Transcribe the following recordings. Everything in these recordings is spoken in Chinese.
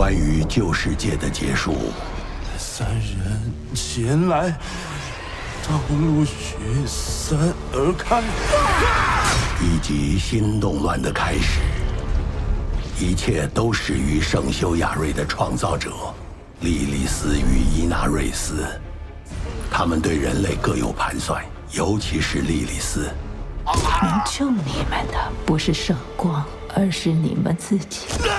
关于旧世界的结束。 三人前来，道路雪散而开， 以及新动乱的开始。一切都始于圣修亚瑞的创造者莉莉丝与伊纳瑞斯，他们对人类各有盘算，尤其是莉莉丝。 能救你们的不是圣光，而是你们自己。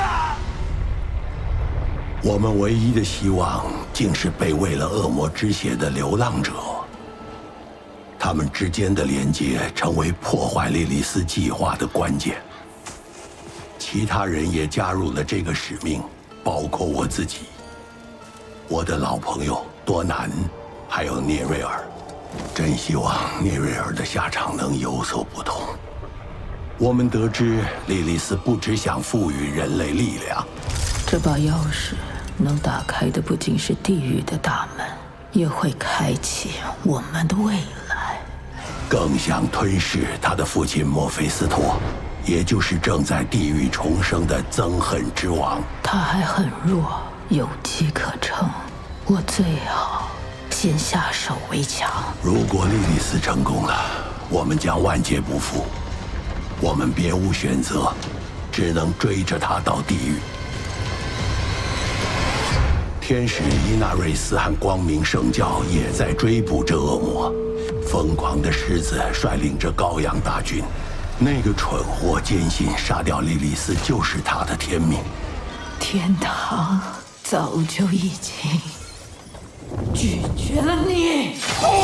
我们唯一的希望，竟是被喂了恶魔之血的流浪者。他们之间的连接，成为破坏莉莉丝计划的关键。其他人也加入了这个使命，包括我自己、我的老朋友多南，还有聂瑞尔。真希望聂瑞尔的下场能有所不同。我们得知莉莉丝不只想赋予人类力量， 这把钥匙能打开的不仅是地狱的大门，也会开启我们的未来。 更想吞噬他的父亲墨菲斯托，也就是正在地狱重生的憎恨之王。 他还很弱，有机可乘。我最好先下手为强。 如果莉莉丝成功了，我们将万劫不复。我们别无选择，只能追着她到地狱。天使伊纳瑞斯和光明圣教也在追捕着恶魔。疯狂的狮子率领着羔羊大军，那个蠢货坚信杀掉莉莉丝就是他的天命。 天堂早就已经拒绝了你。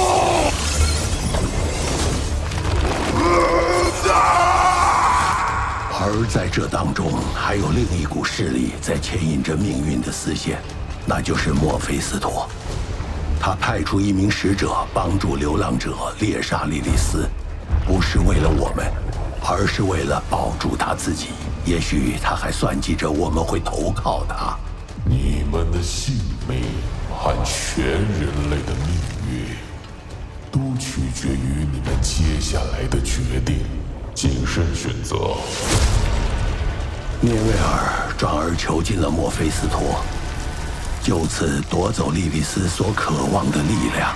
而在这当中，还有另一股势力在牵引着命运的丝线，那就是墨菲斯托。他派出一名使者帮助流浪者猎杀莉莉丝，不是为了我们，而是为了保住他自己。也许他还算计着我们会投靠他。 你们的性命和全人类的命运，都取决于你们接下来的决定。谨慎选择。 聂瑞尔转而囚禁了墨菲斯托，就此夺走莉莉丝所渴望的力量。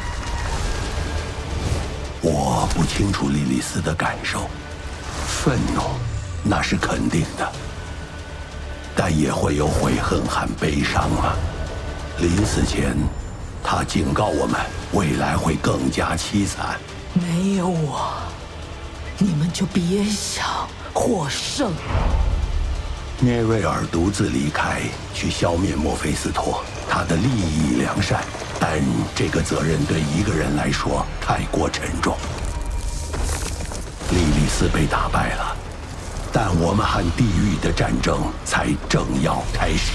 我不清楚莉莉丝的感受，愤怒那是肯定的，但也会有悔恨和悲伤啊。临死前，他警告我们，未来会更加凄惨。 没有我，你们就别想获胜。 聂瑞尔独自离开，去消灭墨菲斯托，他的利益良善，但这个责任对一个人来说太过沉重。莉莉丝被打败了，但我们和地狱的战争才正要开始。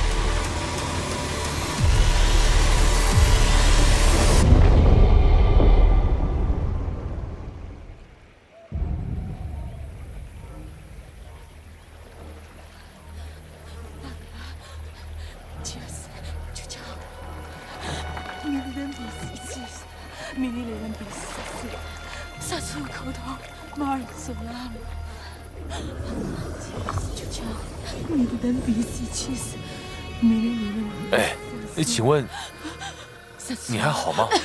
哎，请问你还好吗？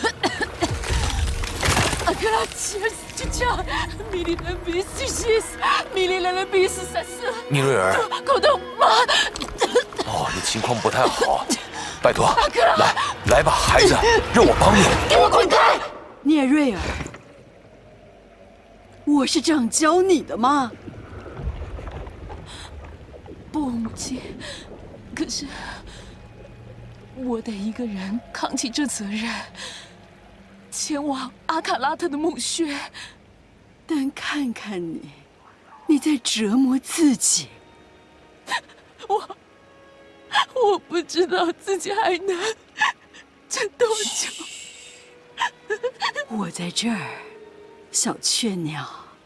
尼瑞尔，哦，你情况不太好，拜托，来吧，孩子，让我帮你。 给我滚开！聂瑞尔，我是这样教你的吗？ 不，母亲，可是我得一个人扛起这责任，前往阿卡拉特的墓穴。 但看看你，你在折磨自己。 我不知道自己还能撑多久。 我在这儿，小雀鸟。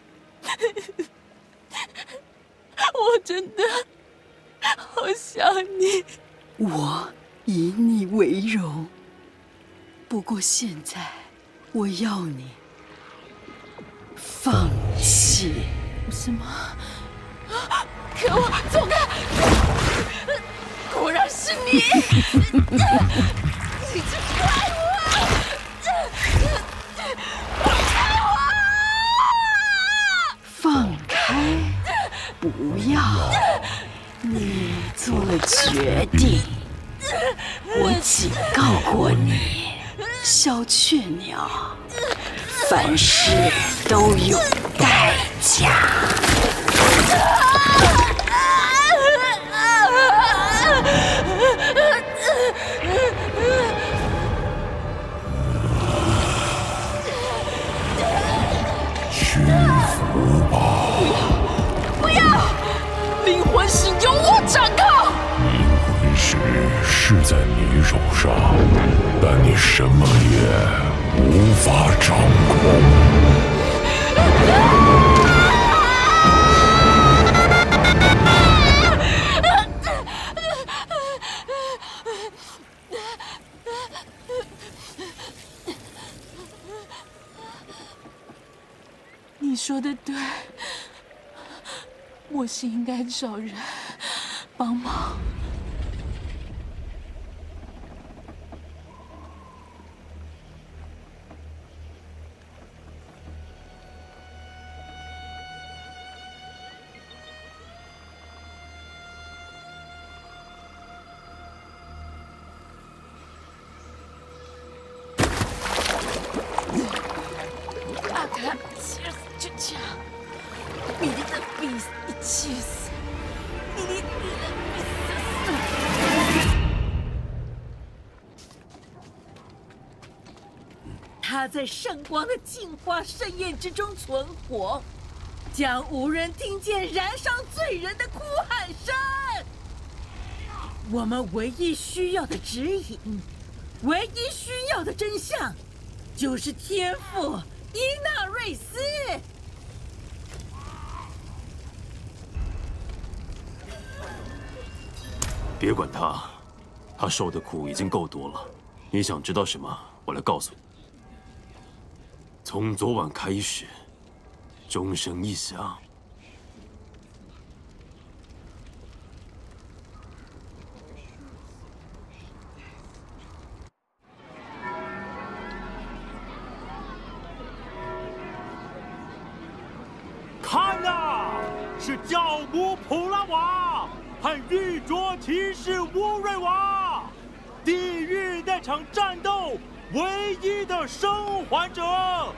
我真的好想你。 我以你为荣。不过现在，我要你放弃。 什么？给我走开！果你这怪物！ 放开！不要！你做了决定，我警告过你，小雀鸟，凡事都有代价。 屈服吧！ 不要！灵魂是由我掌控。 灵魂石是在你手上，但你什么也无法掌控。 你说的对，莫西应该找人帮忙。阿卡切斯就这样，米莉的比气死，米莉的比死。 他在圣光的净化盛宴之中存活，将无人听见燃烧罪人的哭喊声。我们唯一需要的指引，唯一需要的真相，就是天父伊纳瑞斯。 别管他，他受的苦已经够多了。你想知道什么？我来告诉你。从昨晚开始，钟声一响， 看呐，是教母普拉瓦和玉镯骑士乌瑞瓦，地狱那场战斗唯一的生还者。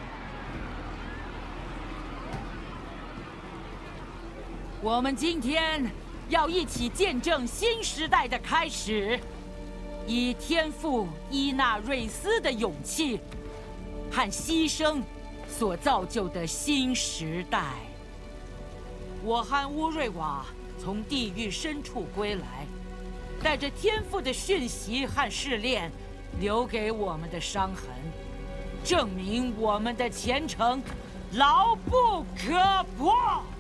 我们今天要一起见证新时代的开始，以天父伊纳瑞斯的勇气和牺牲所造就的新时代。我和乌瑞瓦从地狱深处归来，带着天父的讯息和试炼留给我们的伤痕，证明我们的前程牢不可破。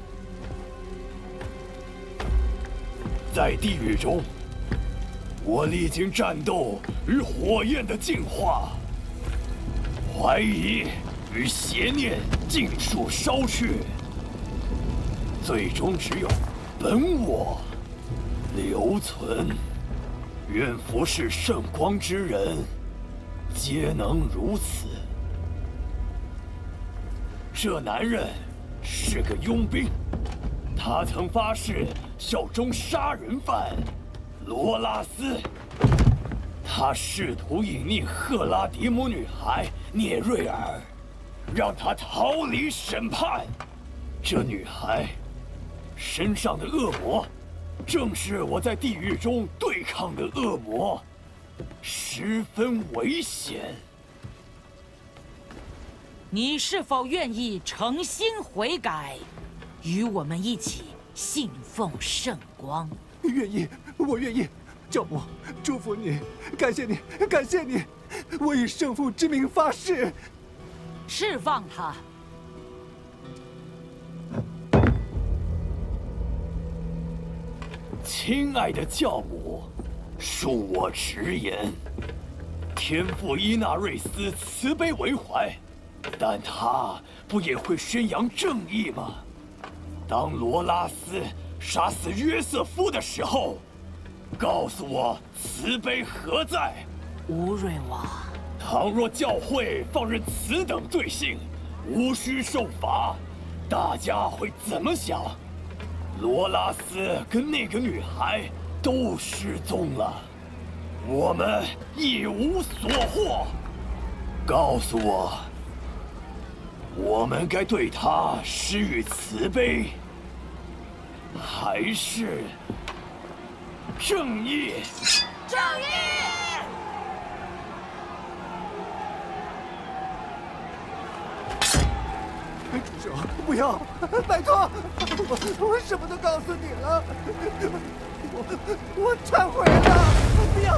在地狱中，我历经战斗与火焰的净化，怀疑与邪念尽数烧去，最终只有本我留存。愿服侍圣光之人皆能如此。这男人是个佣兵，他曾发誓效忠杀人犯罗拉斯。他试图隐匿赫拉迪姆女孩涅瑞尔，让她逃离审判。这女孩身上的恶魔，正是我在地狱中对抗的恶魔，十分危险。 你是否愿意诚心悔改，与我们一起信奉圣光？ 愿意，我愿意。教母，祝福你，感谢你，感谢你！我以圣父之名发誓， 释放他。 亲爱的教母，恕我直言，天父伊纳瑞斯慈悲为怀，但他不也会宣扬正义吗？当罗拉斯杀死约瑟夫的时候， 告诉我慈悲何在？ 吴瑞王， 倘若教会放任此等罪行，无需受罚，大家会怎么想？罗拉斯跟那个女孩都失踪了，我们一无所获。告诉我，我们该对她施予慈悲，还是正义？ 正义！ 主手，不要，拜托，我什么都告诉你了，我忏悔了，不要！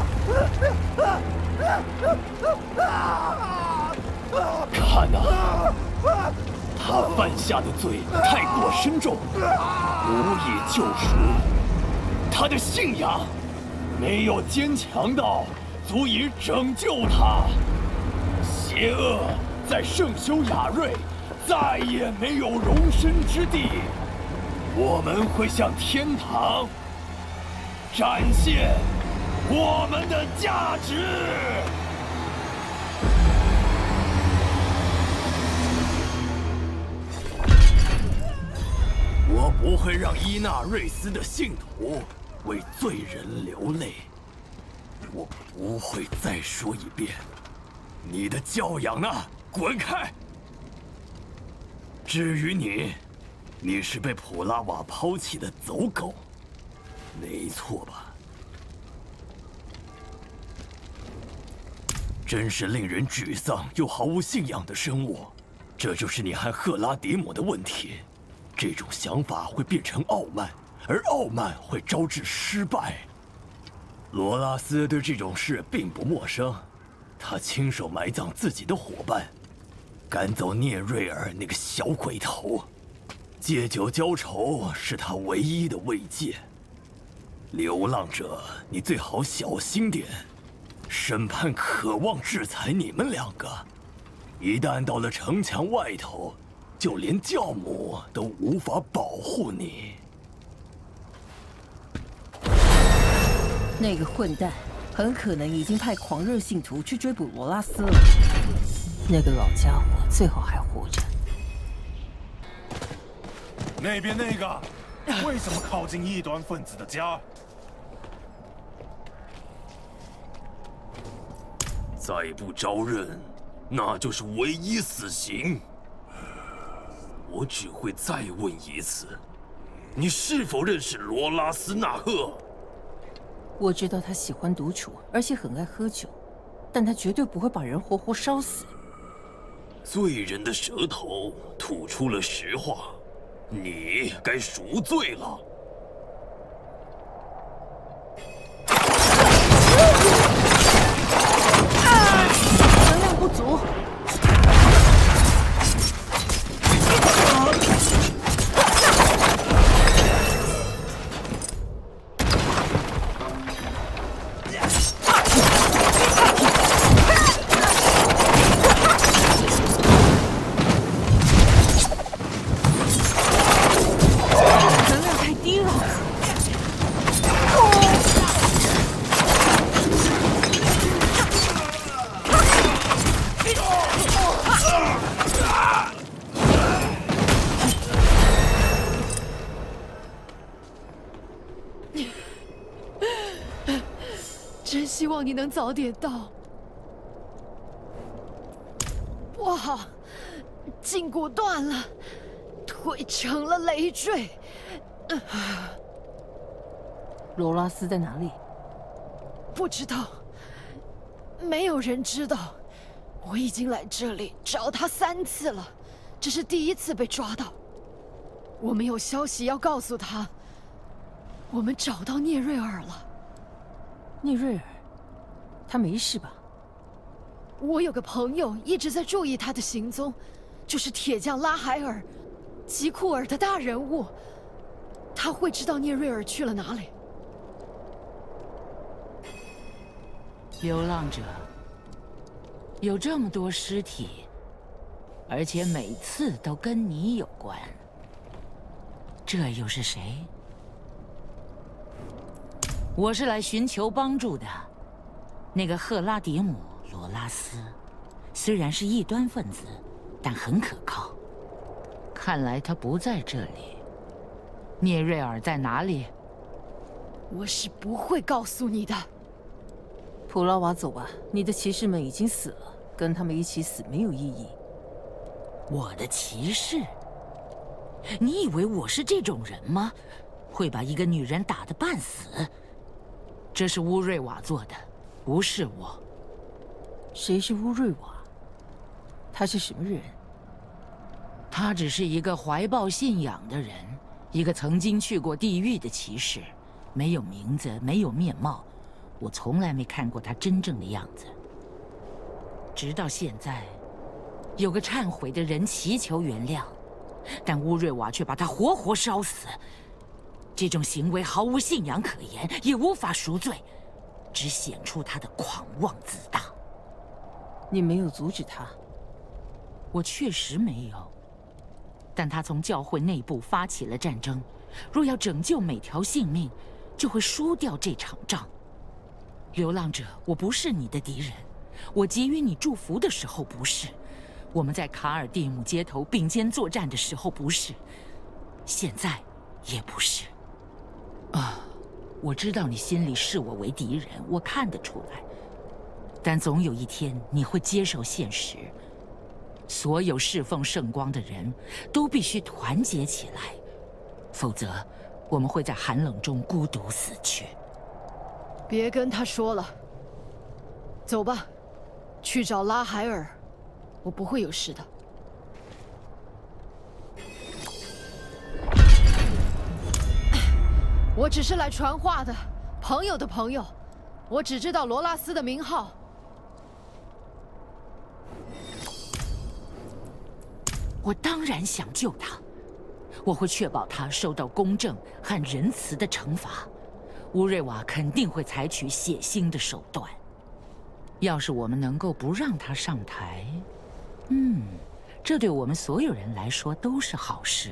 看啊，他犯下的罪太过深重，无以救赎。他的信仰没有坚强到足以拯救他，邪恶在圣修雅瑞再也没有容身之地。我们会向天堂展现我们的价值。我不会让伊纳瑞斯的信徒为罪人流泪。我不会再说一遍，你的教养呢？滚开！至于你，你是被普拉瓦抛弃的走狗，没错吧？真是令人沮丧又毫无信仰的生物。这就是你和赫拉迪姆的问题。这种想法会变成傲慢，而傲慢会招致失败。罗拉斯对这种事并不陌生，他亲手埋葬自己的伙伴，赶走聂瑞尔那个小鬼头，借酒浇愁是他唯一的慰藉。流浪者，你最好小心点。审判渴望制裁你们两个，一旦到了城墙外头，就连教母都无法保护你。 那个混蛋很可能已经派狂热信徒去追捕罗拉斯了。那个老家伙最好还活着。 那边那个，为什么靠近异端分子的家？ 再不招认，那就是唯一死刑。我只会再问一次，你是否认识罗拉斯纳赫？ 我知道他喜欢独处，而且很爱喝酒，但他绝对不会把人活活烧死。 罪人的舌头吐出了实话，你该赎罪了。 能量不足。 真希望你能早点到。不好，胫骨断了，腿成了累赘。 罗拉斯在哪里？ 不知道，没有人知道。我已经来这里找他3次了，这是第1次被抓到。我们有消息要告诉他，我们找到聂瑞尔了。 聂瑞尔，他没事吧？ 我有个朋友一直在注意他的行踪，就是铁匠拉海尔，吉库尔的大人物。他会知道聂瑞尔去了哪里。 流浪者，有这么多尸体，而且每次都跟你有关，这又是谁？ 我是来寻求帮助的。那个赫拉迪姆·罗拉斯，虽然是异端分子，但很可靠。看来他不在这里。聂瑞尔在哪里？ 我是不会告诉你的。 普拉瓦，走吧，你的骑士们已经死了，跟他们一起死没有意义。 我的骑士？你以为我是这种人吗？会把一个女人打得半死？这是乌瑞瓦做的，不是我。 谁是乌瑞瓦？他是什么人？ 他只是一个怀抱信仰的人，一个曾经去过地狱的骑士，没有名字，没有面貌，我从来没看过他真正的样子。直到现在，有个忏悔的人祈求原谅，但乌瑞瓦却把他活活烧死。这种行为毫无信仰可言，也无法赎罪，只显出他的狂妄自大。 你没有阻止他？ 我确实没有。但他从教会内部发起了战争，若要拯救每条性命，就会输掉这场仗。流浪者，我不是你的敌人，我给予你祝福的时候不是，我们在卡尔蒂姆街头并肩作战的时候不是，现在也不是。我知道你心里视我为敌人，我看得出来。但总有一天你会接受现实。所有侍奉圣光的人都必须团结起来，否则我们会在寒冷中孤独死去。 别跟他说了，走吧，去找拉海尔，我不会有事的。我只是来传话的，朋友的朋友，我只知道罗拉斯的名号。 我当然想救他，我会确保他受到公正和仁慈的惩罚。乌瑞瓦肯定会采取血腥的手段。要是我们能够不让他上台，这对我们所有人来说都是好事。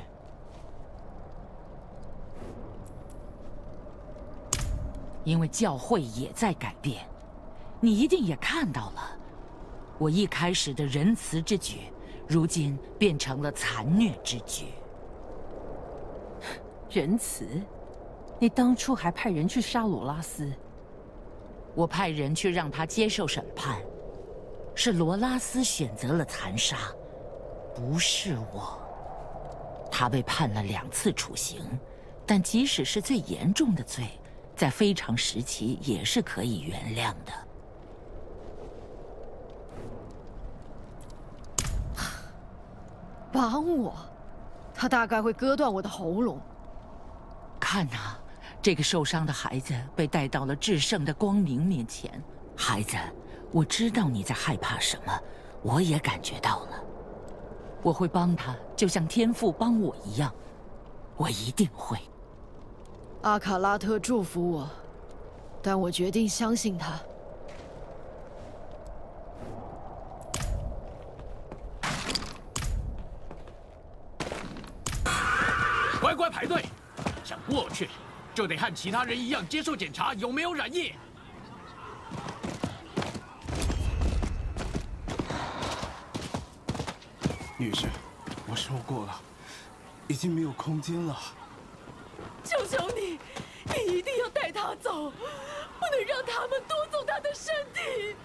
因为教会也在改变，你一定也看到了，我一开始的仁慈之举，如今变成了残虐之举。 仁慈？你当初还派人去杀罗拉斯？ 我派人去让他接受审判，是罗拉斯选择了残杀，不是我。他被判了2次处刑，但即使是最严重的罪，在非常时期也是可以原谅的。 帮我，他大概会割断我的喉咙。 看啊，这个受伤的孩子被带到了至圣的光明面前。孩子，我知道你在害怕什么，我也感觉到了。我会帮他，就像天父帮我一样，我一定会。 阿卡拉特祝福我，但我决定相信他。 乖乖排队，想过去就得和其他人一样接受检查有没有染疫。 女士，我说过了，已经没有空间了。 求求你，你一定要带他走，不能让他们夺走他的身体。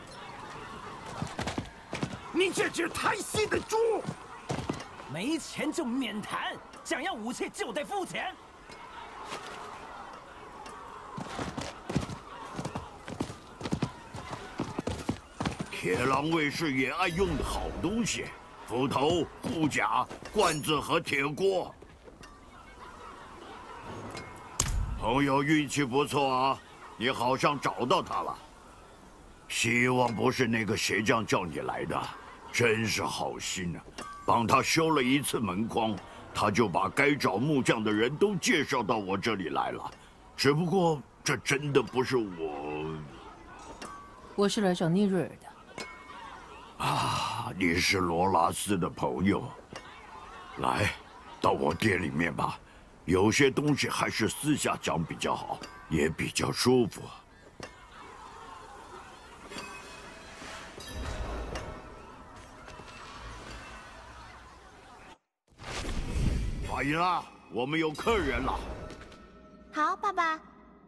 你这只贪心的猪！没钱就免谈，想要武器就得付钱。 铁狼卫士也爱用的好东西，斧头、护甲、罐子和铁锅。朋友运气不错啊，你好像找到他了。希望不是那个鞋匠叫你来的，真是好心啊！帮他修了1次门框，他就把该找木匠的人都介绍到我这里来了。只不过这真的不是我。 我是来找聂瑞尔的。 啊，你是罗拉斯的朋友，来，到我店里面吧。有些东西还是私下讲比较好。 也比较舒服。法伊拉，我们有客人了。 好，爸爸。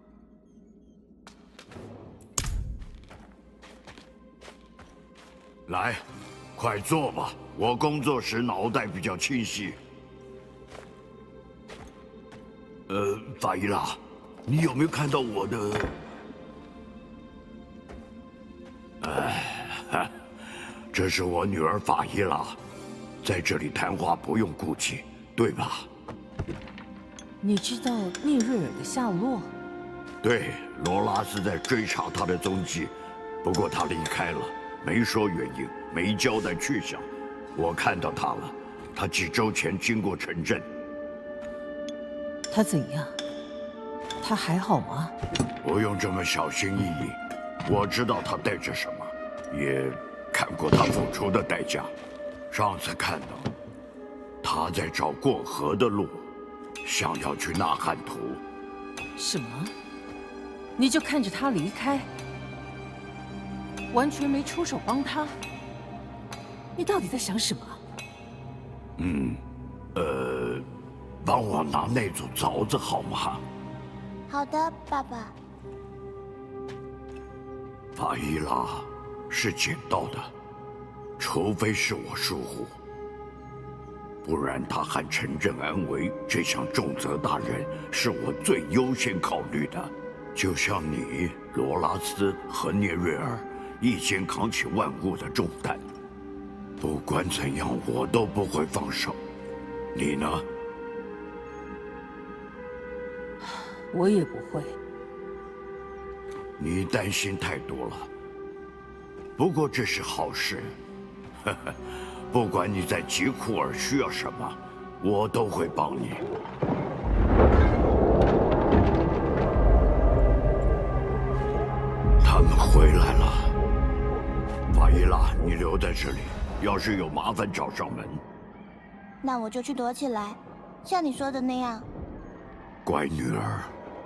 来，快坐吧。我工作时脑袋比较清晰。法伊拉，你有没有看到我的？这是我女儿法伊拉，在这里谈话不用顾忌，对吧？ 你知道聂瑞尔的下落？ 对，罗拉斯在追查他的踪迹，不过他离开了，没说原因，没交代去向。我看到他了，他几周前经过城镇。 他怎样？他还好吗？ 不用这么小心翼翼，我知道他带着什么，也看过他付出的代价。上次看到他在找过河的路，想要去纳罕图。 什么？你就看着他离开，完全没出手帮他？你到底在想什么？ 帮我拿那组凿子好吗？ 好的，爸爸。 法伊拉是捡到的，除非是我疏忽，不然他和城镇安危这项重责大任是我最优先考虑的。就像你、罗拉斯和聂瑞尔一肩扛起万物的重担，不管怎样，我都不会放手。你呢？ 我也不会。 你担心太多了。不过这是好事。不管你在吉库尔需要什么，我都会帮你。他们回来了。法伊拉，你留在这里，要是有麻烦找上门。 那我就去躲起来，像你说的那样。 乖女儿。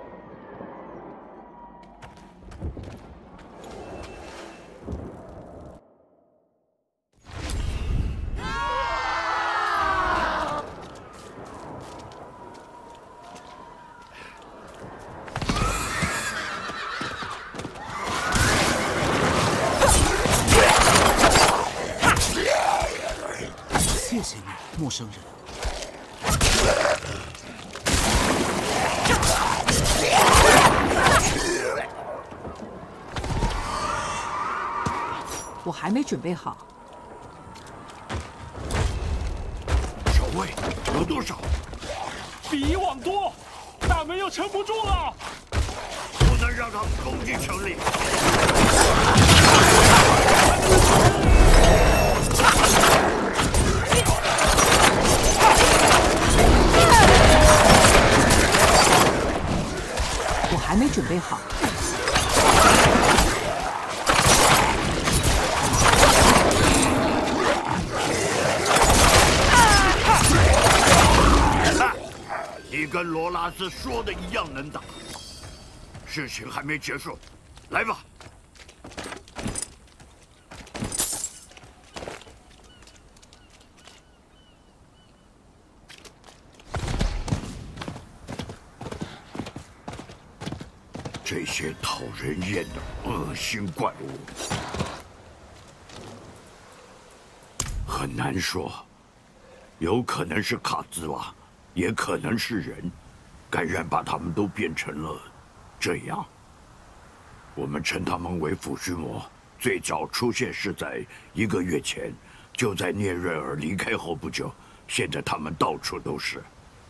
谢谢你，陌生人。 我还没准备好。 守卫有多少？ 比以往多，大门要撑不住了。 不能让他们攻进城里。 我还没准备好。 你跟罗拉斯说的一样能打，事情还没结束，来吧。这些讨人厌的恶心怪物，很难说，有可能是卡兹瓦，也可能是人，感染把他们都变成了这样。我们称他们为腐须魔，最早出现是在1个月前，就在聂瑞尔离开后不久，现在他们到处都是。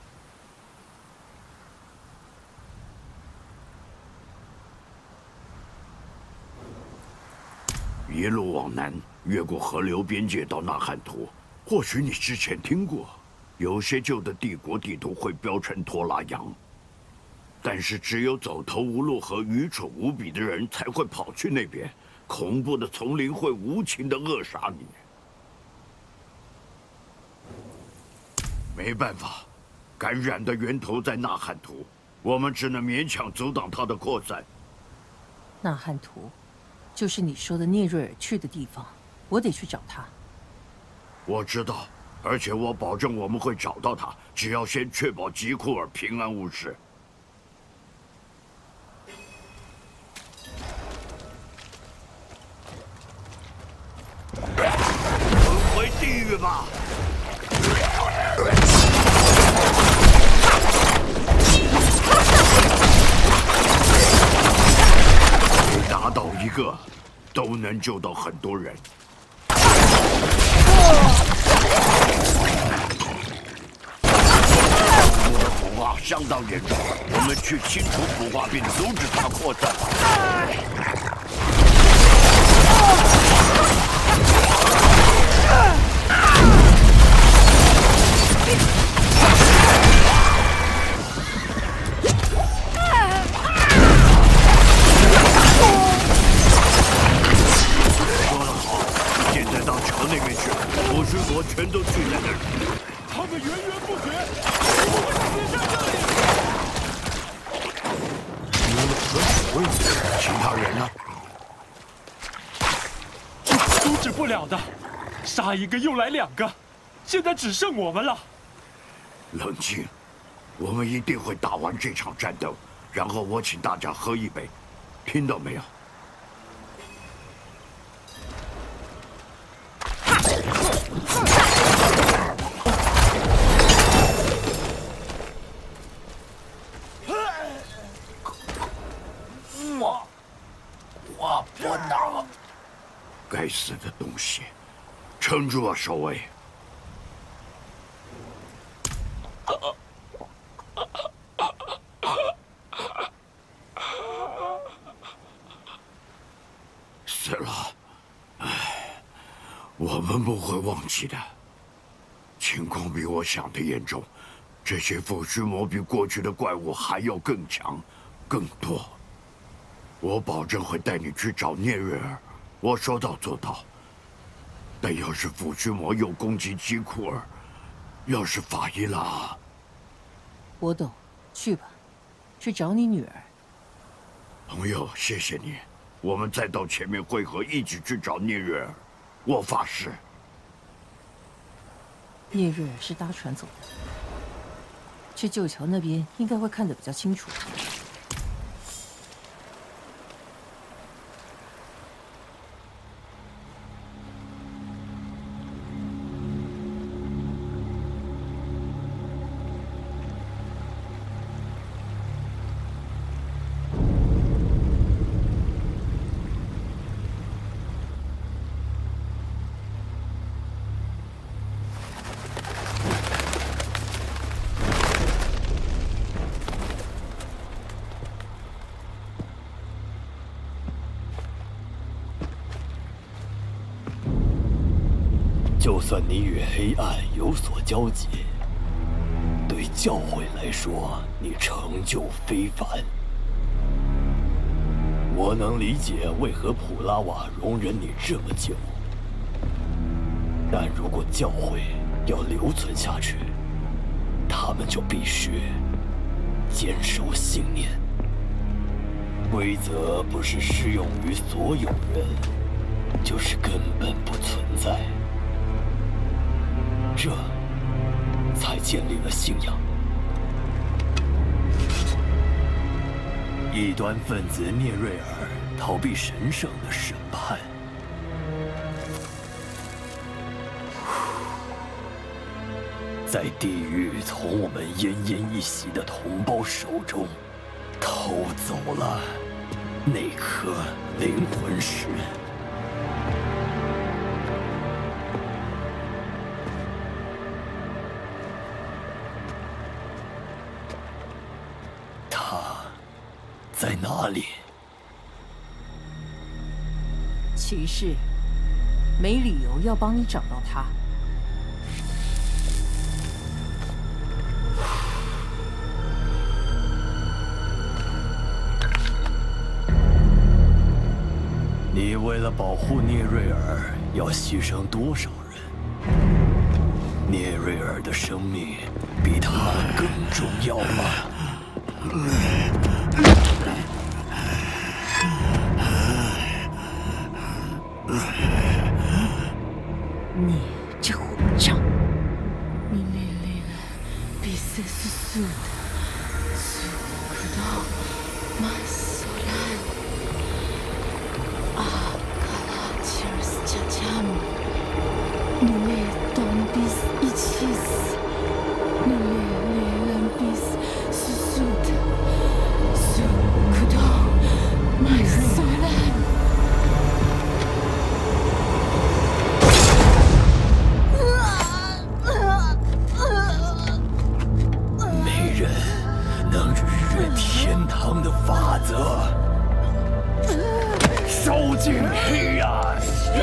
一路往南，越过河流边界到纳罕图。或许你之前听过，有些旧的帝国地图会标成托拉扬，但是只有走投无路和愚蠢无比的人才会跑去那边。恐怖的丛林会无情地扼杀你。没办法，感染的源头在纳罕图， 我们只能勉强阻挡他的扩散。 纳汉图，就是你说的聂瑞尔去的地方，我得去找他。 我知道，而且我保证我们会找到他，只要先确保吉库尔平安无事。轮回地狱吧！每打倒一个，都能救到很多人。我的腐化相当严重，我们去清除腐化并阻止它扩散。说得好，现在到城那边去，腐尸国全都聚在那儿。 他们源源不绝，我们死在这里。 其他人呢？ 阻止不了的，杀一个又来2个，现在只剩我们了。 冷静，我们一定会打完这场战斗，然后我请大家喝一杯，听到没有？ 我不能。 该死的东西，撑住啊，守卫！死了，唉，我们不会忘记的。情况比我想的严重，这些腐尸魔比过去的怪物还要更强、更多。我保证会带你去找聂瑞尔，我说到做到。但要是腐尸魔又攻击基库尔，要是法伊拉…… 我懂，去吧，去找你女儿。 朋友，谢谢你。我们再到前面会合，一起去找聂瑞尔。我发誓。 聂瑞尔是搭船走的，去旧桥那边应该会看得比较清楚。 就算你与黑暗有所交集，对教会来说，你成就非凡。我能理解为何普拉瓦容忍你这么久，但如果教会要留存下去，他们就必须坚守信念。规则不是适用于所有人，就是根本不存在。这才建立了信仰。异端分子聂瑞尔逃避神圣的审判，在地狱从我们奄奄一息的同胞手中偷走了那颗灵魂石。在哪里？ 骑士，没理由要帮你找到他。 你为了保护聂瑞尔，要牺牲多少人？聂瑞尔的生命比他更重要吗？ 你这混账！你命令比赛速速的，速可到马索兰啊，卡拉切尔斯加加姆，你们当比斯一起死，你们比斯速速的，速可到马索兰。 天堂的法则，烧尽黑暗。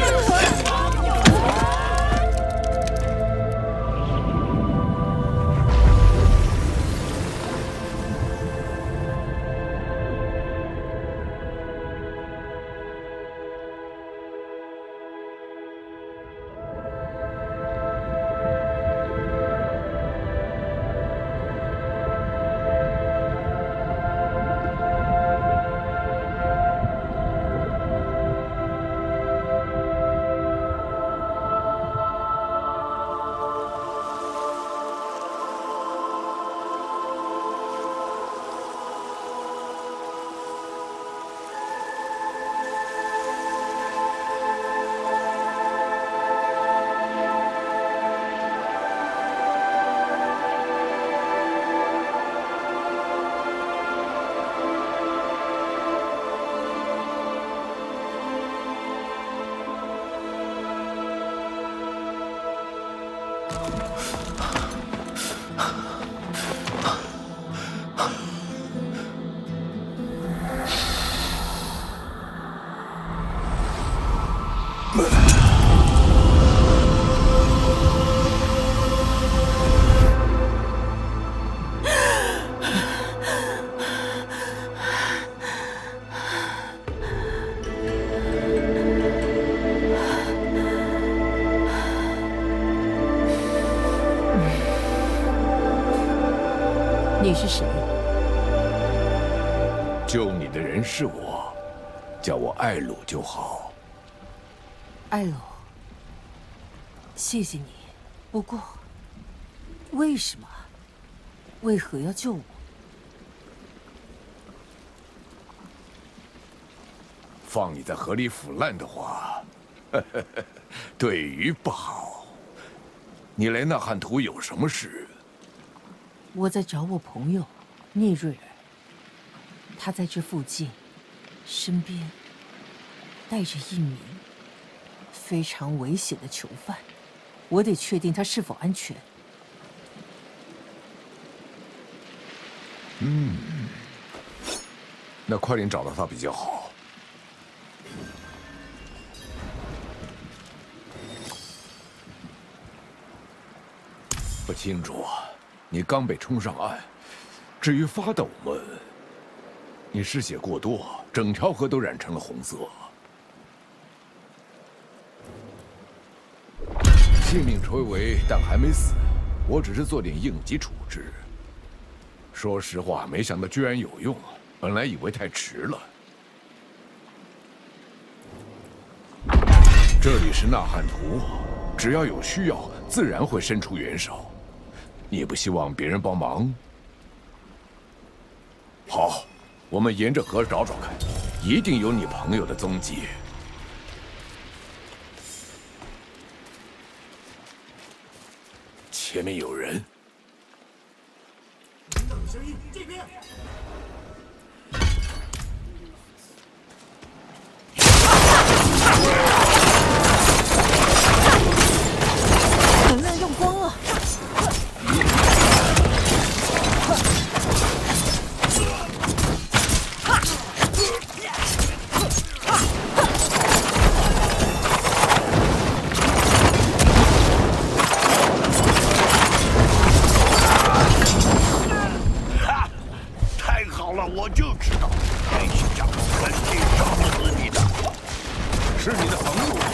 你是谁？ 救你的人是我，叫我艾鲁就好。 艾鲁，谢谢你。不过，为什么？为何要救我？ 放你在河里腐烂的话，对鱼不好。你来纳罕图有什么事？ 我在找我朋友聂瑞尔，他在这附近，身边带着一名非常危险的囚犯，我得确定他是否安全。 那快点找到他比较好。不清楚啊。 你刚被冲上岸，至于发抖们，你失血过多，整条河都染成了红色。性命垂危，但还没死。我只是做点应急处置。说实话，没想到居然有用，本来以为太迟了。这里是纳罕图，只要有需要，自然会伸出援手。 你不希望别人帮忙？好，我们沿着河找找看，一定有你朋友的踪迹。前面有人。 听到的声音，这边。 能量用光了。 我就知道，黑心家伙肯定杀不死你的， 是你的朋友。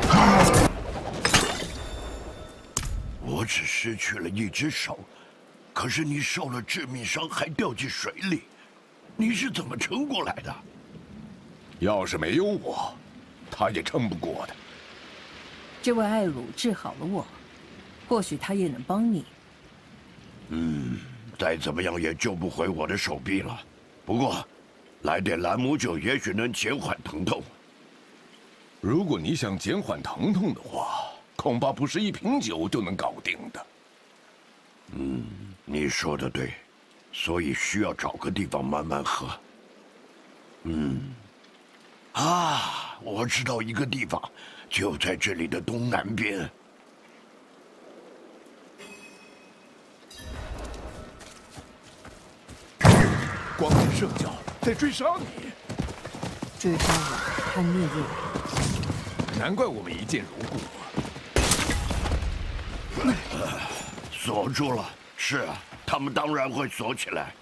我只失去了一只手， 可是你受了致命伤，还掉进水里，你是怎么撑过来的？ 要是没有我，他也撑不过的。 这位艾鲁治好了我，或许他也能帮你。 再怎么样也救不回我的手臂了。不过，来点兰姆酒也许能减缓疼痛。 如果你想减缓疼痛的话，恐怕不是1瓶酒就能搞定的。 你说的对，所以需要找个地方慢慢喝。我知道一个地方，就在这里的东南边。 光天圣教在追杀你， 追杀我和聂瑞尔， 难怪我们一见如故。 锁住了，是啊，他们当然会锁起来。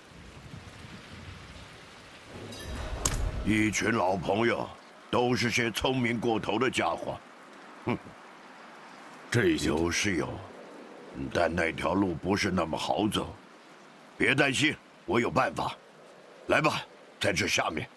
一群老朋友，都是些聪明过头的家伙。这有是有，但那条路不是那么好走。别担心，我有办法。来吧，在这下面。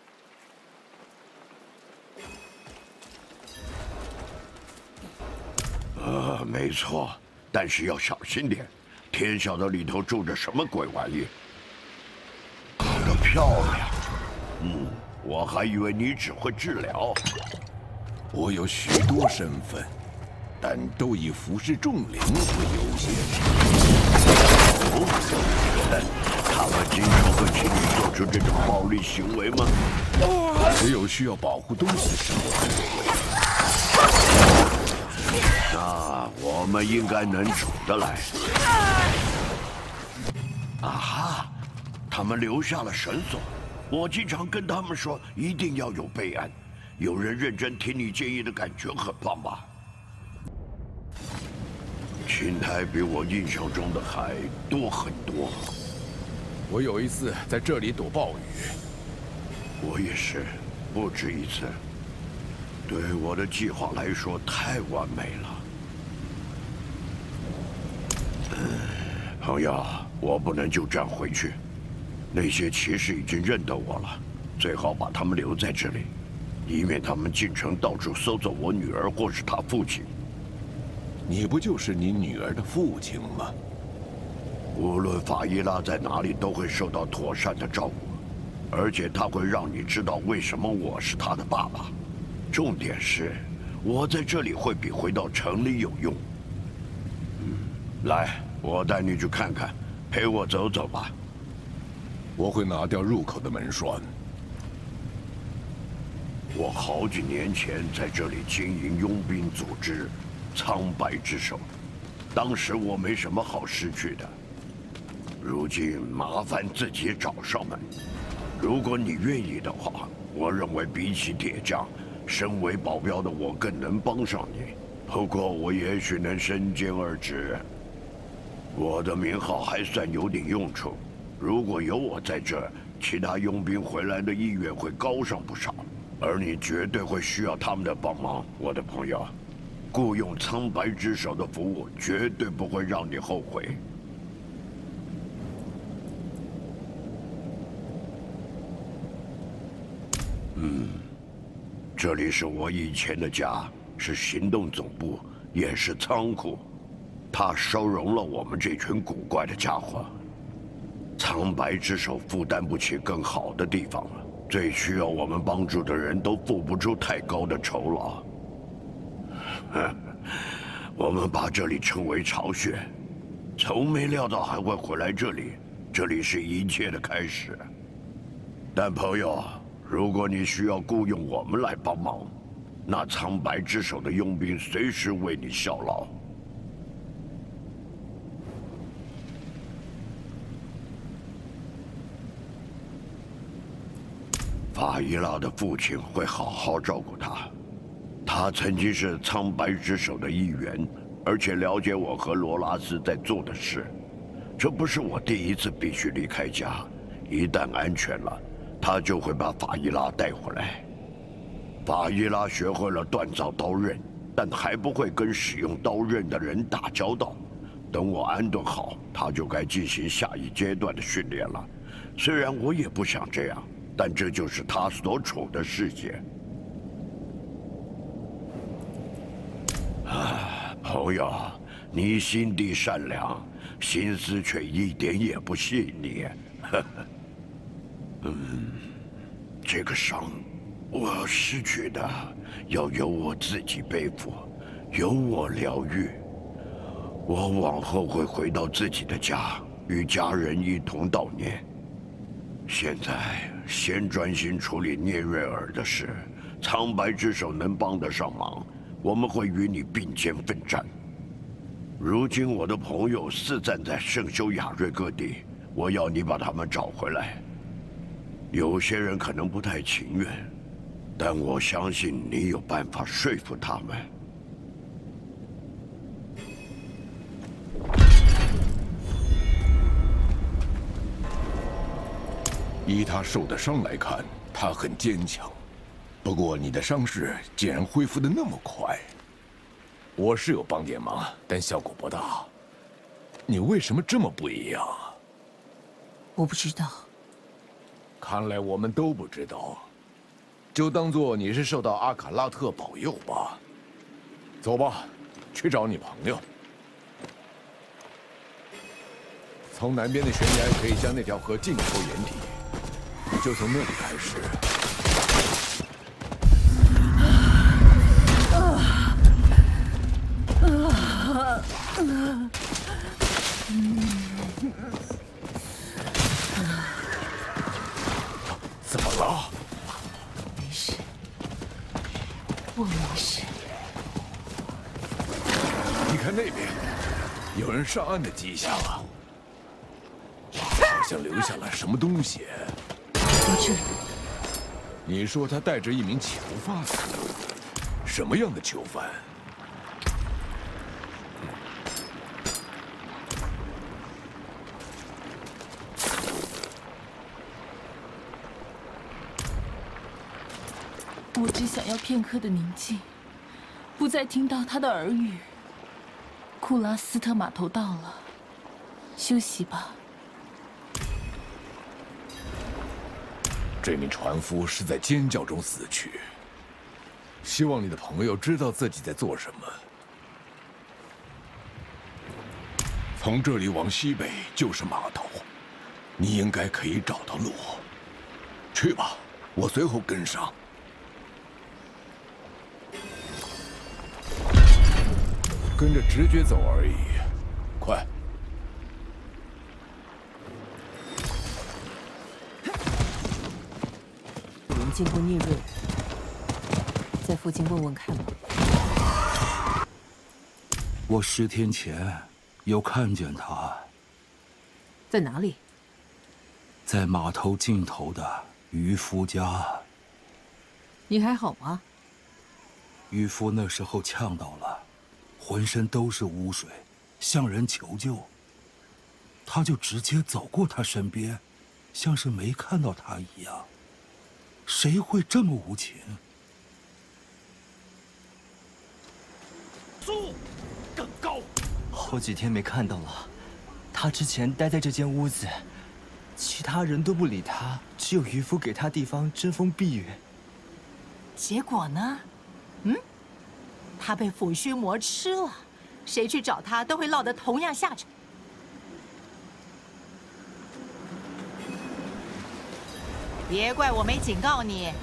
没错，但是要小心点，天晓得里头住着什么鬼玩意。搞得漂亮。我还以为你只会治疗。 我有许多身份，但都以服侍众灵为优先。 他们经常会请你做出这种暴力行为吗？ 只有需要保护东西时才会。 那我们应该能处得来。他们留下了绳索。我经常跟他们说，一定要有备案。有人认真听你建议的感觉很棒吧？青苔比我印象中的还多很多。 我有一次在这里躲暴雨。 我也是，不止一次。对我的计划来说太完美了。朋友，我不能就这样回去。那些骑士已经认得我了，最好把他们留在这里，以免他们进城到处搜走我女儿或是她父亲。 你不就是你女儿的父亲吗？ 无论法伊拉在哪里，都会受到妥善的照顾，而且他会让你知道为什么我是他的爸爸。重点是，我在这里会比回到城里有用。来，我带你去看看，陪我走走吧。 我会拿掉入口的门栓。 我好几年前在这里经营佣兵组织苍白之手，当时我没什么好失去的。如今麻烦自己找上门。如果你愿意的话，我认为比起铁匠，身为保镖的我更能帮上你。不过我也许能身兼二职。我的名号还算有点用处。如果有我在这儿，其他佣兵回来的意愿会高上不少，而你绝对会需要他们的帮忙，我的朋友。雇佣苍白之手的服务绝对不会让你后悔。这里是我以前的家，是行动总部，也是仓库。它收容了我们这群古怪的家伙。苍白之手负担不起更好的地方了，最需要我们帮助的人都付不出太高的酬劳。我们把这里称为巢穴，从没料到还会回来这里，这里是一切的开始。但朋友，如果你需要雇佣我们来帮忙，那苍白之手的佣兵随时为你效劳。法伊拉的父亲会好好照顾他。他曾经是苍白之手的一员，而且了解我和罗拉斯在做的事。这不是我第一次必须离开家，一旦安全了，他就会把法伊拉带回来。法伊拉学会了锻造刀刃，但还不会跟使用刀刃的人打交道。 等我安顿好，他就该进行下一阶段的训练了。虽然我也不想这样，但这就是他所处的世界。啊，朋友，你心地善良，心思却一点也不细腻。这个伤，我失去的要由我自己背负，由我疗愈。我往后会回到自己的家，与家人一同悼念。现在先专心处理聂瑞尔的事，苍白之手能帮得上忙，我们会与你并肩奋战。如今我的朋友四散在圣修亚瑞各地，我要你把他们找回来。有些人可能不太情愿，但我相信你有办法说服他们。 依他受的伤来看，他很坚强。不过你的伤势竟然恢复得那么快，我是有帮点忙，但效果不大。你为什么这么不一样？ 我不知道。 看来我们都不知道，就当做你是受到阿卡拉特保佑吧。走吧，去找你朋友。从南边的悬崖可以将那条河尽收眼底。就从那里开始。怎么了？ 没事，我没事。 你看那边，有人上岸的迹象啊，好像留下了什么东西。 我这…… 你说他带着一名囚犯？什么样的囚犯？ 我只想要片刻的宁静，不再听到他的耳语。库拉斯特码头到了，休息吧。 这名船夫是在尖叫中死去。希望你的朋友知道自己在做什么。从这里往西北就是码头，你应该可以找到路。去吧，我随后跟上。跟着直觉走而已，快！ 有人见过聂瑞，在附近问问看吧。 我10天前有看见他， 在哪里？ 在码头尽头的渔夫家。 你还好吗？ 渔夫那时候呛到了。浑身都是污水，向人求救。他就直接走过他身边，像是没看到他一样。谁会这么无情？ 速，更高！ 好几天没看到了。他之前待在这间屋子，其他人都不理他，只有渔夫给他地方遮风避雨。 结果呢？他被腐须魔吃了，谁去找他都会落得同样下场。别怪我没警告你。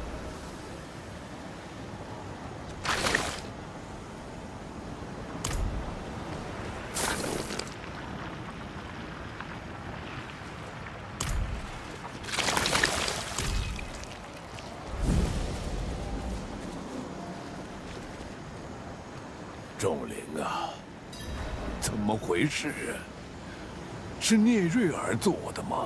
仲灵啊，怎么回事？是聂瑞尔做的吗？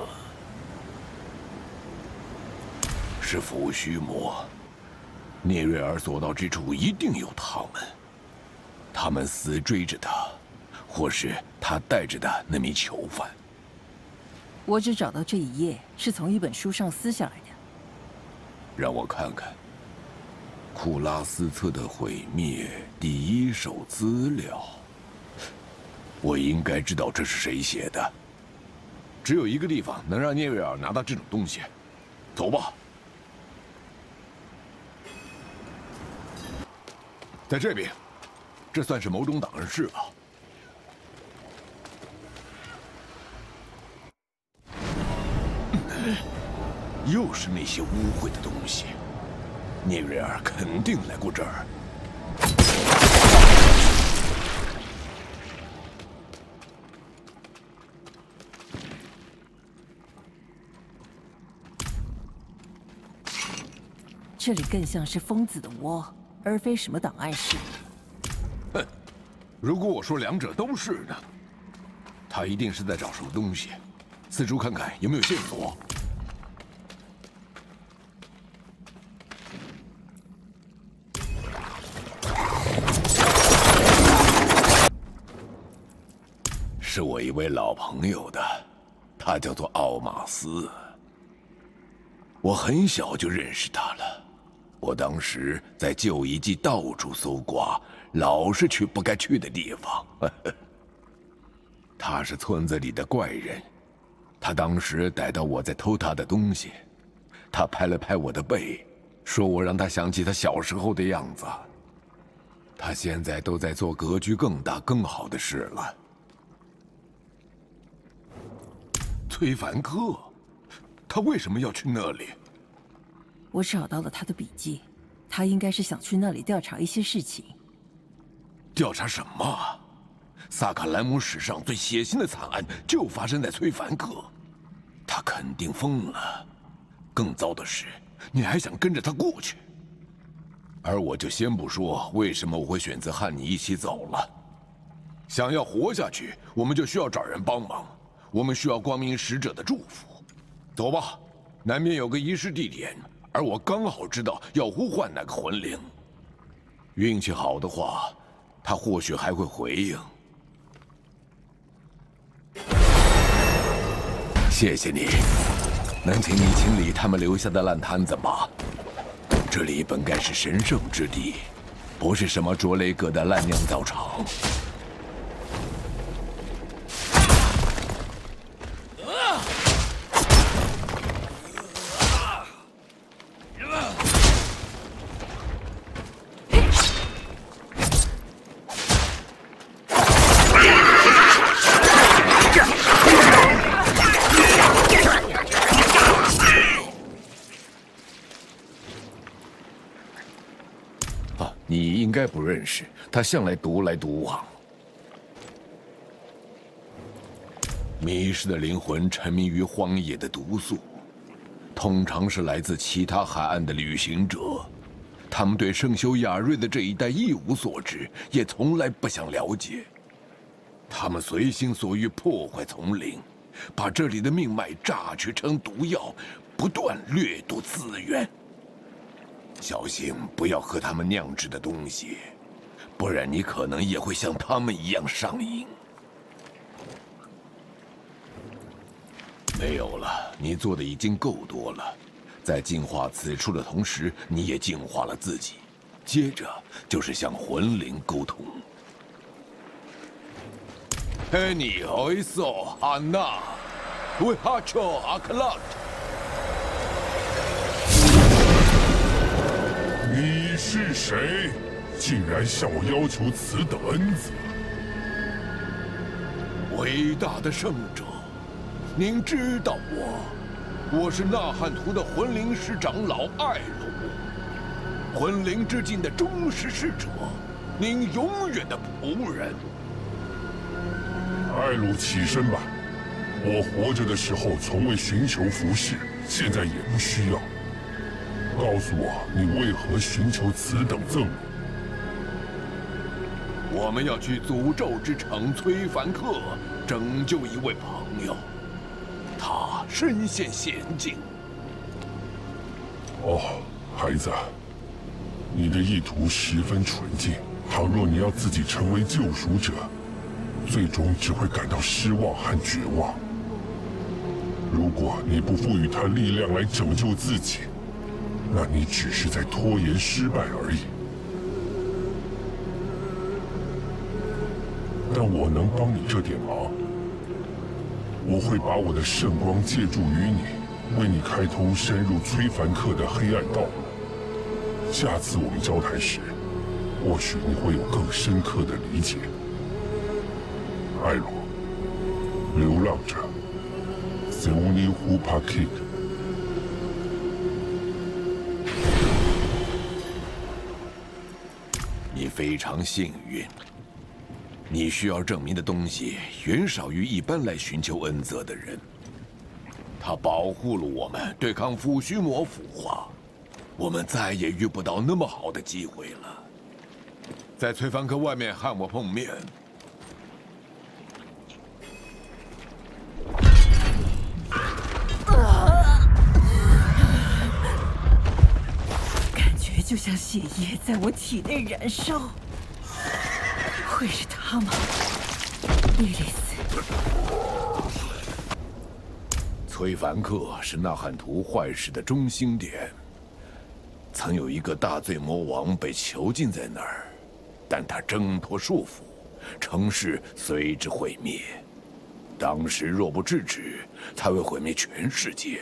是腐须魔。聂瑞尔所到之处一定有他们，他们死追着他，或是他带着的那名囚犯。 我只找到这一页，是从一本书上撕下来的。 让我看看。库拉斯特的毁灭第一手资料。 我应该知道这是谁写的。只有一个地方能让聂瑞尔拿到这种东西，走吧。在这边，这算是某种档案室吧。又是那些污秽的东西，聂瑞尔肯定来过这儿。 这里更像是疯子的窝，而非什么档案室。 哼，如果我说两者都是呢？他一定是在找什么东西，四处看看有没有线索。是我一位老朋友的，他叫做奥马斯。我很小就认识他了。 我当时在旧遗迹到处搜刮，老是去不该去的地方。他是村子里的怪人，他当时逮到我在偷他的东西，他拍了拍我的背，说我让他想起他小时候的样子。他现在都在做格局更大、更好的事了。崔凡克，他为什么要去那里？ 我找到了他的笔记，他应该是想去那里调查一些事情。 调查什么？萨卡兰姆史上最血腥的惨案就发生在崔凡克，他肯定疯了。更糟的是，你还想跟着他过去。而我就先不说为什么我会选择和你一起走了。想要活下去，我们就需要找人帮忙，我们需要光明使者的祝福。走吧，南边有个仪式地点。 而我刚好知道要呼唤那个魂灵，运气好的话，他或许还会回应。谢谢你，能请你清理他们留下的烂摊子吗？这里本该是神圣之地，不是什么卓雷格的烂酿造厂。 你应该不认识，他向来独来独往。迷失的灵魂沉迷于荒野的毒素，通常是来自其他海岸的旅行者。他们对圣修亚瑞的这一带一无所知，也从来不想了解。他们随心所欲破坏丛林，把这里的命脉榨取成毒药，不断掠夺资源。 小心不要喝他们酿制的东西，不然你可能也会像他们一样上瘾。没有了，你做的已经够多了。在净化此处的同时，你也净化了自己。接着就是向魂灵沟通。嘿，你好意思哦，安娜，维哈丘阿克拉。 你是谁？竟然向我要求此等恩赐！ 伟大的圣者，您知道我是纳汉图的魂灵师长老艾鲁，魂灵之境的忠实使者，您永远的仆人。 艾鲁，起身吧。我活着的时候从未寻求服饰，现在也不需要。 告诉我，你为何寻求此等赠礼？ 我们要去诅咒之城崔凡克，拯救一位朋友，他身陷险境。 哦，孩子，你的意图十分纯净。倘若你要自己成为救赎者，最终只会感到失望和绝望。如果你不赋予他力量来拯救自己， 那你只是在拖延失败而已。 但我能帮你这点忙。我会把我的圣光借助于你，为你开通深入崔凡克的黑暗道路。下次我们交谈时，或许你会有更深刻的理解。艾罗，流浪者 ，Zeuni Hupakik。 你非常幸运。你需要证明的东西远少于一般来寻求恩泽的人。他保护了我们对抗腐须魔腐化，我们再也遇不到那么好的机会了。在崔凡克外面和我碰面。 感觉就像血液在我体内燃烧。会是他吗，伊丽丝？ 崔凡克是纳罕图坏事的中心点，曾有一个大罪魔王被囚禁在那儿，但他挣脱束缚，城市随之毁灭。当时若不制止，他会毁灭全世界。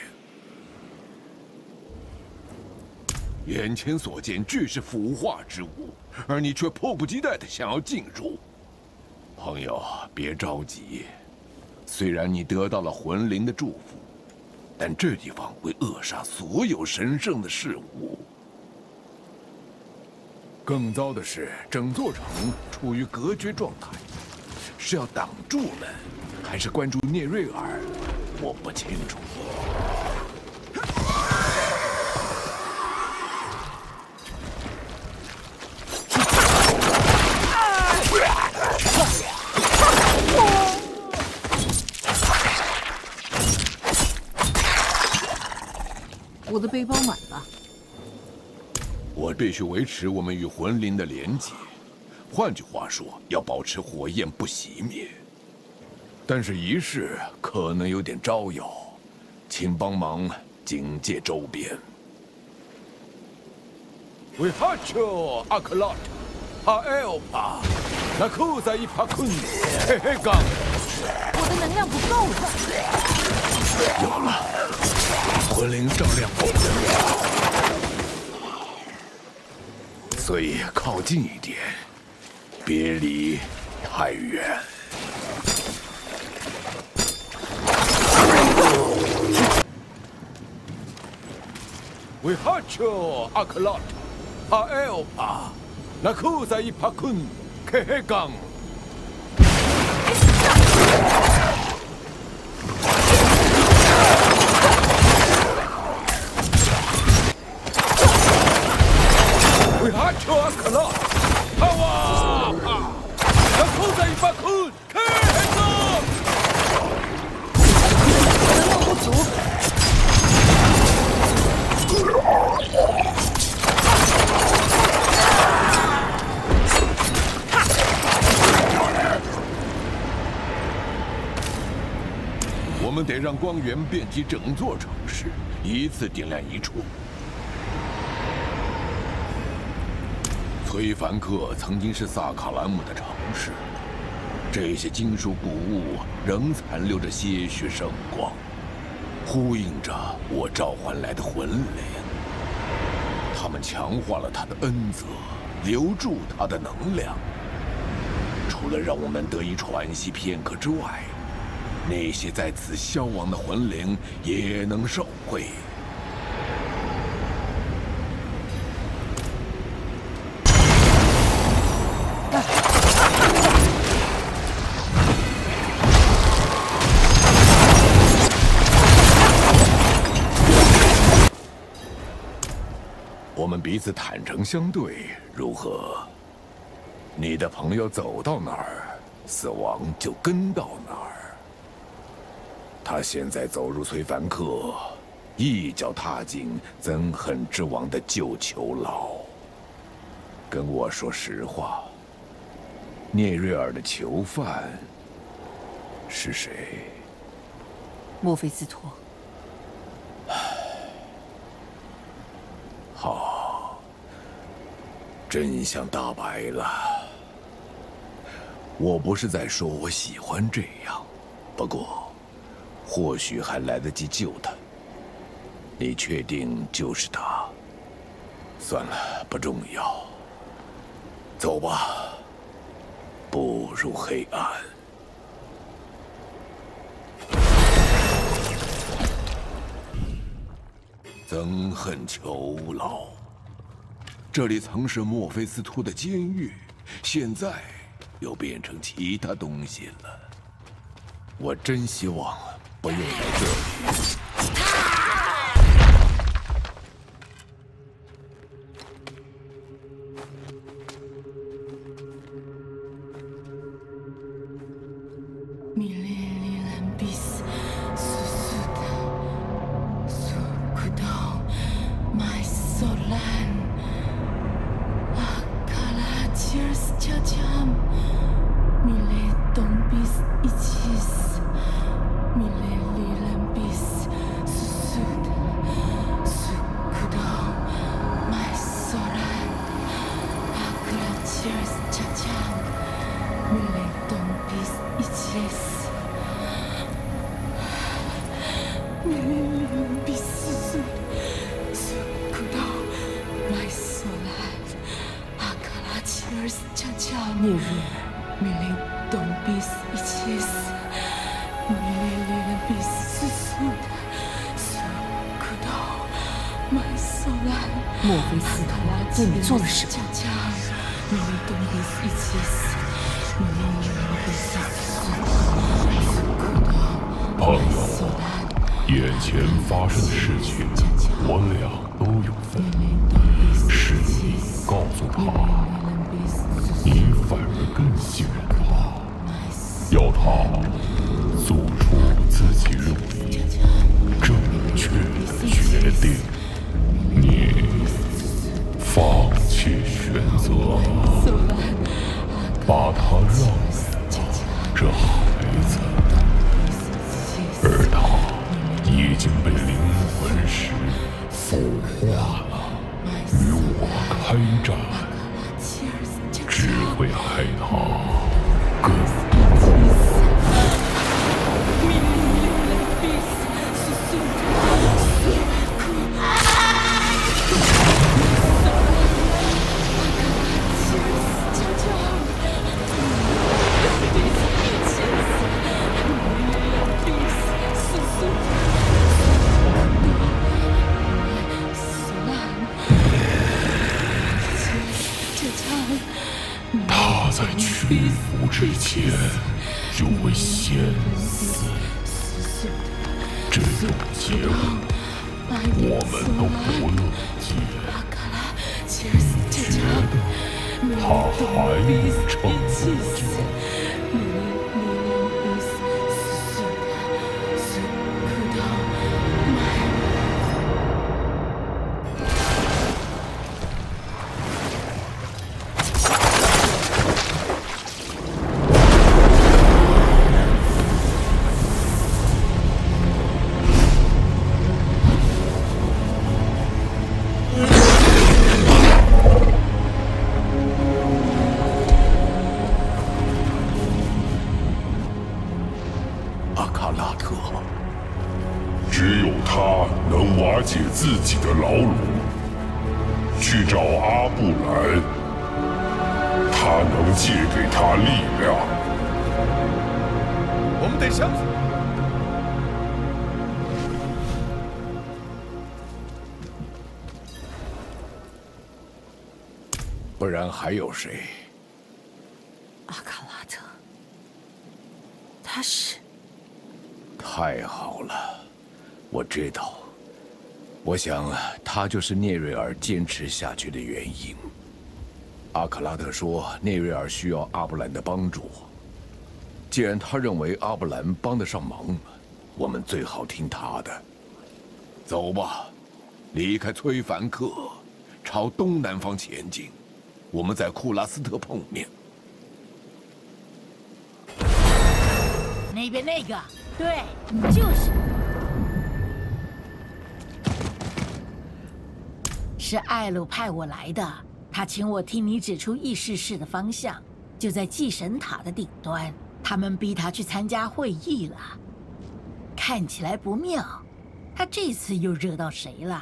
眼前所见俱是腐化之物，而你却迫不及待地想要进入。朋友，别着急，虽然你得到了魂灵的祝福，但这地方会扼杀所有神圣的事物。更糟的是，整座城处于隔绝状态，是要挡住我们，还是关注聂瑞尔？我不清楚。 我的背包满了。 我必须维持我们与魂灵的连接，换句话说，要保持火焰不熄灭。但是仪式可能有点招摇，请帮忙警戒周边。维哈丘阿克拉特，哈埃欧帕，那库在伊帕昆，嘿嘿刚。 我的能量不够了。 有了，魂灵照亮我们，所以靠近一点，别离太远。维哈丘阿克拉特，哈埃欧帕，那库在伊帕昆，嘿嘿刚。维哈丘阿克拉，哈瓦帕，那库在伊帕昆，嘿嘿刚。 能量不足。 我们得让光源遍及整座城市，一次点亮一处。崔凡克曾经是萨卡兰姆的城市，这些金属古物仍残留着些许圣光，呼应着我召唤来的魂灵。他们强化了他的恩泽，留住他的能量。除了让我们得以喘息片刻之外，那些在此消亡的魂灵也能受惠。我们彼此坦诚相对，如何？你的朋友走到哪儿，死亡就跟到哪儿。他现在走入崔凡克，一脚踏进憎恨之王的旧囚牢。跟我说实话，聂瑞尔的囚犯是谁？ 墨菲斯托。 好，真相大白了。 我不是在说我喜欢这样，不过，或许还来得及救他。你确定就是他？算了，不重要。走吧，步入黑暗。憎恨囚牢，这里曾是墨菲斯托的监狱，现在又变成其他东西了。我真希望不用来这里。 墨菲斯托对你做了什么？ 朋友，眼前发生的事情，我俩都有份。是你告诉他，你反而更信任他，要他做出自己认为正确的决定。你放弃选择，把他让给了这孩子，而他已经被灵魂石腐化了，与我开战，只会害他更苦。他在屈服之前就会先死，这种结果我们都不乐见。你觉得他还能撑多久？只有他能瓦解自己的牢笼，去找阿布兰，他能借给他力量。 我们得相信。不然还有谁？ 阿卡拉特，他是…… 太好了，我知道。我想，他就是聂瑞尔坚持下去的原因。阿克拉特说，聂瑞尔需要阿布兰的帮助。既然他认为阿布兰帮得上忙，我们最好听他的。走吧，离开崔凡克，朝东南方前进。我们在库拉斯特碰面。 那边那个，对，就是。是艾鲁派我来的，他请我替你指出议事室的方向。 就在祭神塔的顶端，他们逼他去参加会议了。看起来不妙，他这次又惹到谁了？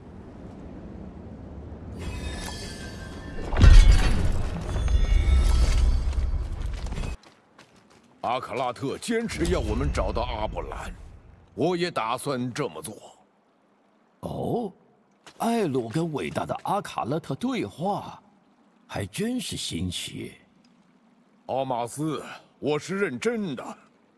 阿卡拉特坚持要我们找到阿布兰，我也打算这么做。 哦，艾鲁跟伟大的阿卡勒特对话，还真是新奇。 奥马斯，我是认真的。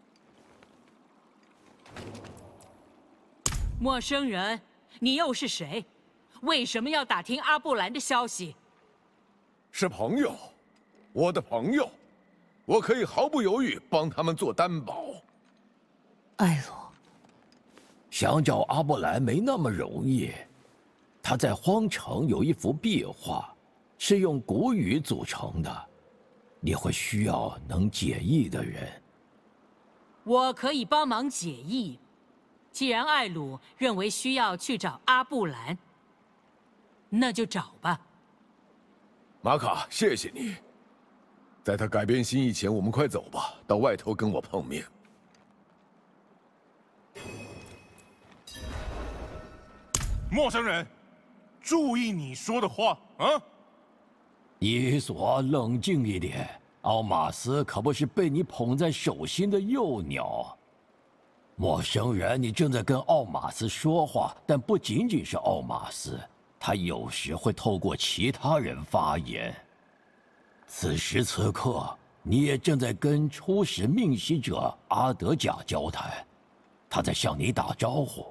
陌生人，你又是谁？为什么要打听阿布兰的消息？ 是朋友，我的朋友，我可以毫不犹豫帮他们做担保。 艾罗， 想找阿布兰没那么容易。他在荒城有一幅壁画，是用古语组成的，你会需要能解译的人。 我可以帮忙解译。既然艾鲁认为需要去找阿布兰，那就找吧。 玛卡，谢谢你。在他改变心意前，我们快走吧，到外头跟我碰面。 陌生人，注意你说的话啊！ 伊索，冷静一点，奥马斯可不是被你捧在手心的幼鸟。陌生人，你正在跟奥马斯说话，但不仅仅是奥马斯，他有时会透过其他人发言。此时此刻，你也正在跟初始命吸者阿德贾交谈，他在向你打招呼。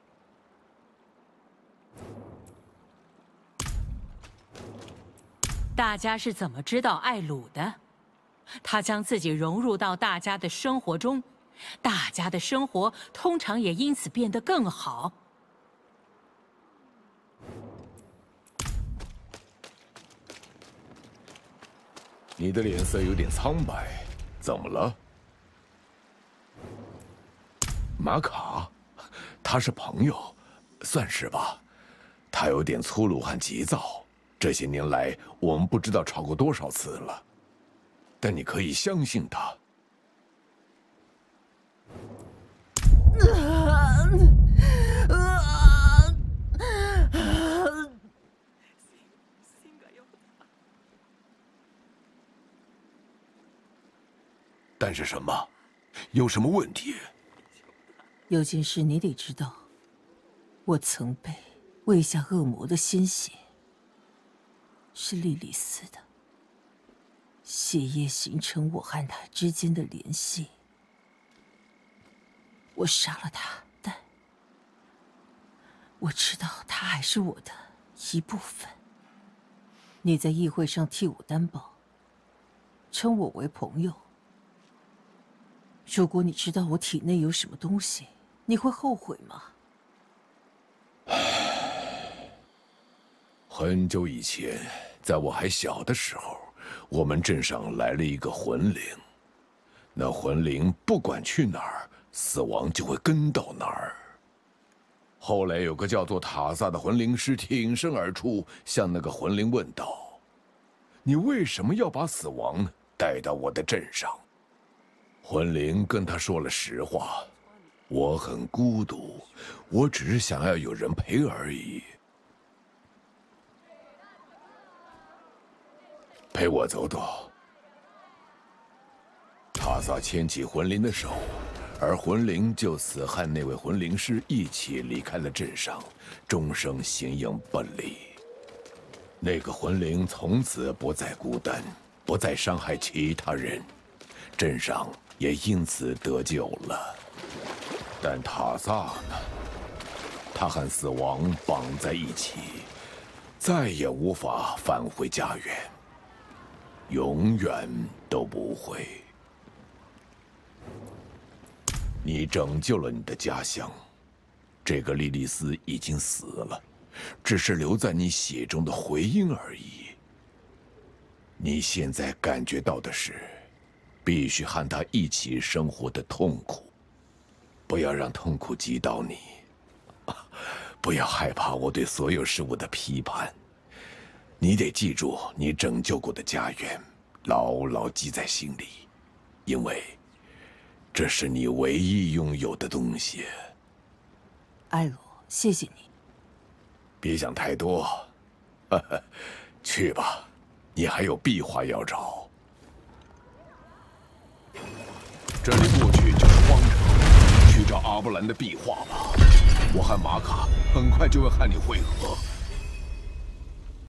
大家是怎么知道艾鲁的？他将自己融入到大家的生活中，大家的生活通常也因此变得更好。 你的脸色有点苍白，怎么了？玛卡，他是朋友，算是吧。他有点粗鲁和急躁，这些年来我们不知道吵过多少次了。但你可以相信他。但是什么？有什么问题？ 有件事你得知道，我曾被喂下恶魔的鲜血，是莉莉丝的。血液形成我和他之间的联系。我杀了他，但我知道他还是我的一部分。你在议会上替我担保，称我为朋友。如果你知道我体内有什么东西，你会后悔吗？ 很久以前，在我还小的时候，我们镇上来了一个魂灵。那魂灵不管去哪儿，死亡就会跟到哪儿。后来有个叫做塔萨的魂灵师挺身而出，向那个魂灵问道：“你为什么要把死亡带到我的镇上？”魂灵跟他说了实话：“我很孤独，我只是想要有人陪而已。陪我走走。”塔萨牵起魂灵的手，而魂灵就此和那位魂灵师一起离开了镇上，终生形影不离。那个魂灵从此不再孤单，不再伤害其他人，镇上也因此得救了。但塔萨呢？他和死亡绑在一起，再也无法返回家园，永远都不会。你拯救了你的家乡，这个莉莉丝已经死了，只是留在你血中的回音而已。你现在感觉到的是，必须和她一起生活的痛苦。不要让痛苦击倒你，不要害怕我对所有事物的批判。你得记住你拯救过的家园， 牢牢记在心里，因为这是你唯一拥有的东西。 艾罗，谢谢你。 别想太多，去吧，你还有壁画要找。这里过去就是荒城，去找阿布兰的壁画吧。我和马卡很快就会和你会合。